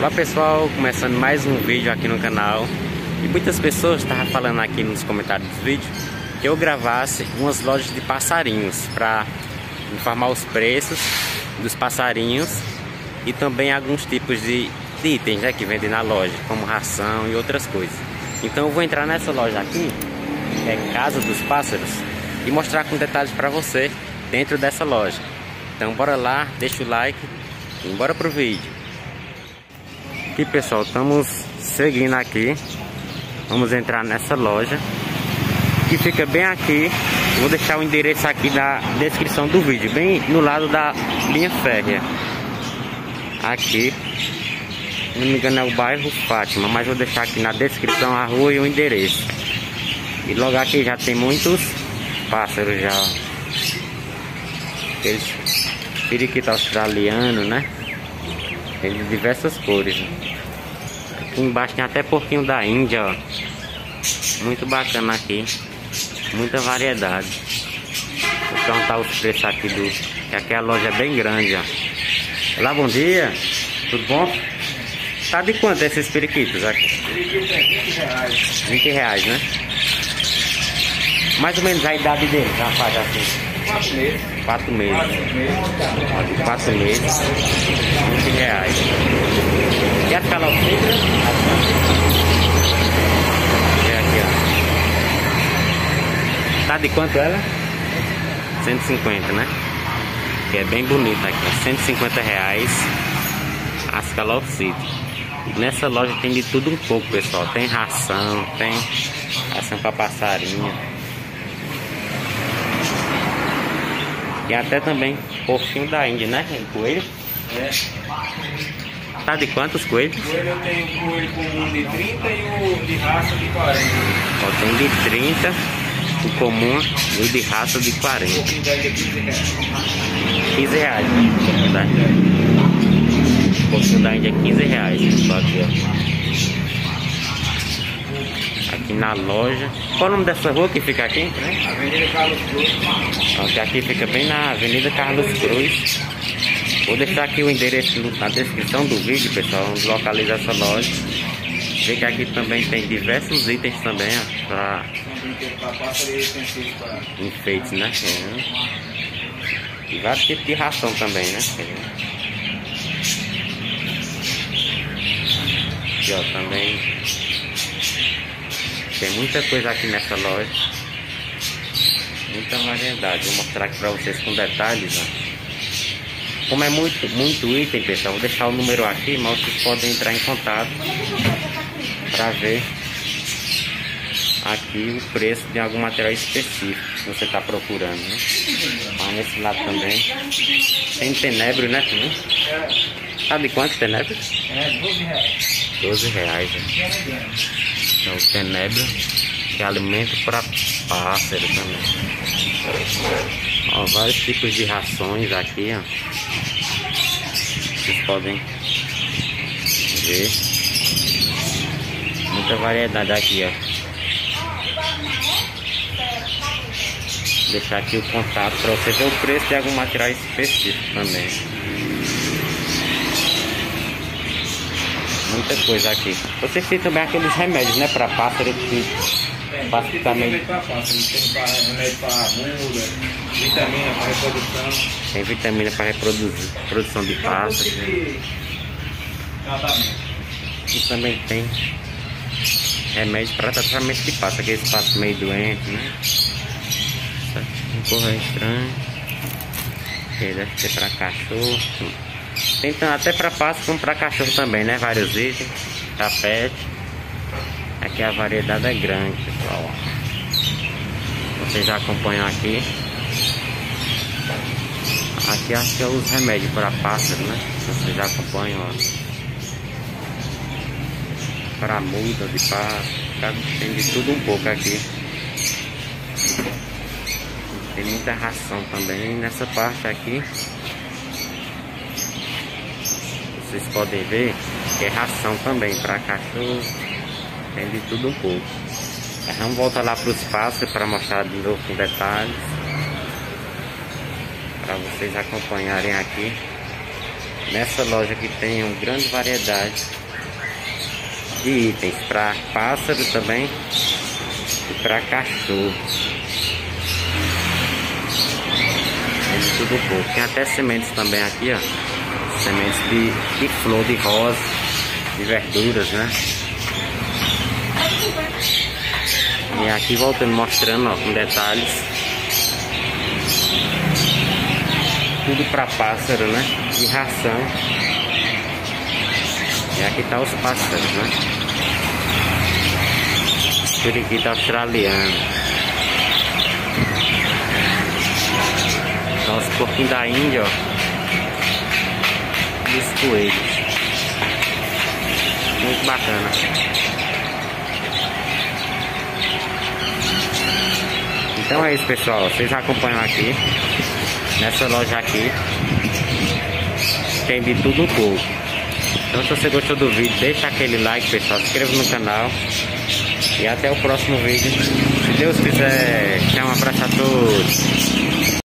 Olá pessoal, começando mais um vídeo aqui no canal. E muitas pessoas estavam falando aqui nos comentários dos vídeos que eu gravasse umas lojas de passarinhos para informar os preços dos passarinhos e também alguns tipos de itens, né, que vendem na loja, como ração e outras coisas. Então eu vou entrar nessa loja aqui, que é Casa dos Pássaros, e mostrar com detalhes para você dentro dessa loja. Então bora lá, deixa o like e bora pro vídeo. Aqui pessoal, estamos seguindo aqui. Vamos entrar nessa loja que fica bem aqui. Vou deixar o endereço aqui na descrição do vídeo, bem no lado da linha férrea. Aqui, se não me engano, é o bairro Fátima, mas vou deixar aqui na descrição a rua e o endereço. E logo aqui já tem muitos pássaros já. Aqueles periquito australiano, né? Tem de diversas cores. Aqui embaixo tem até porquinho da Índia, ó. Muito bacana aqui. Muita variedade. Vou perguntar os preços aqui que aqui a loja é bem grande, ó. Olá, bom dia. Tudo bom? Tá de quanto esses periquitos aqui? Periquito é 20 reais. 20 reais, né? Mais ou menos a idade dele, rapaz, assim. 4 meses. 4 meses. 4 meses. 20 reais. E a calopsita? É aqui, ó. Tá de quanto ela? 150, né? Que é bem bonita aqui. 150 reais as calopsitas. Nessa loja tem de tudo um pouco, pessoal. Tem ração, tem ração para passarinho. E até também porquinho da Índia, né? Coelho? É. Tá de quantos coelhos? Coelho eu tenho o coelho comum de 30 e o de raça de 40. Ó, tem de 30, o comum e o de raça de 40. O pouquinho da Índia é 15 reais. 15 reais, né? O pouquinho da Índia. O pouquinho da Índia é 15 reais. Só aqui, ó. Aqui na loja. Qual o nome dessa rua que fica aqui? Avenida Carlos Cruz. Então, aqui fica bem na Avenida Carlos Cruz. Vou deixar aqui o endereço na descrição do vídeo, pessoal, onde localiza essa loja. Vê que aqui também tem diversos itens também, ó, para enfeites, né? E vários tipos de ração também, né? Aqui, ó, também tem muita coisa aqui nessa loja. Muita variedade. Vou mostrar aqui para vocês com detalhes, ó. Como é muito item, pessoal, vou deixar o número aqui, mas vocês podem entrar em contato para ver aqui o preço de algum material específico que você está procurando, né? Mas nesse lado também tem tenebro, né? Sabe quanto tenebro? É 12 reais. 12 reais, né? Então, o tenebro, que é alimento para pássaro também. Ó, vários tipos de rações aqui, ó. Vocês podem ver. Muita variedade aqui, ó. Vou deixar aqui o contato para você ver o preço de algum material específico também. Muita coisa aqui. Vocês têm também aqueles remédios, né, para pássaro que Tem remédio para pássaro, tem remédio para muda, vitamina para reprodução. Tem vitamina para reprodução de pássaro. E também tem remédio para tratamento de pássaro, aqueles pássaros meio doentes, né? Um correio estranho. Que deve ser para cachorro. Tem até para pássaro como para cachorro também, né? Vários itens, tapete. Aqui a variedade é grande, pessoal. Vocês já acompanham aqui. Aqui acho que é os remédios para pássaro, né? Vocês já acompanham, ó. Para muda de pássaro. Tem de tudo um pouco aqui. Tem muita ração também nessa parte aqui. Vocês podem ver que é ração também para cachorro. Tem de tudo um pouco. Vamos voltar lá para os pássaros para mostrar de novo com detalhes. Para vocês acompanharem aqui. Nessa loja aqui tem uma grande variedade de itens para pássaro também e para cachorro. É de tudo um pouco. Tem até sementes também aqui, ó. Sementes de flor, de rosa, de verduras, né? E aqui voltando mostrando, ó, com detalhes. Tudo para pássaro, né? De ração. E aqui tá os pássaros, né? Periquito australiano. Tá os porquinhos da Índia, ó. E os coelhos. Muito bacana. Então é isso, pessoal. Vocês acompanham aqui. Nessa loja aqui tem de tudo um pouco. Então se você gostou do vídeo, deixa aquele like, pessoal, se inscreva no canal e até o próximo vídeo. Se Deus quiser, um abraço a todos.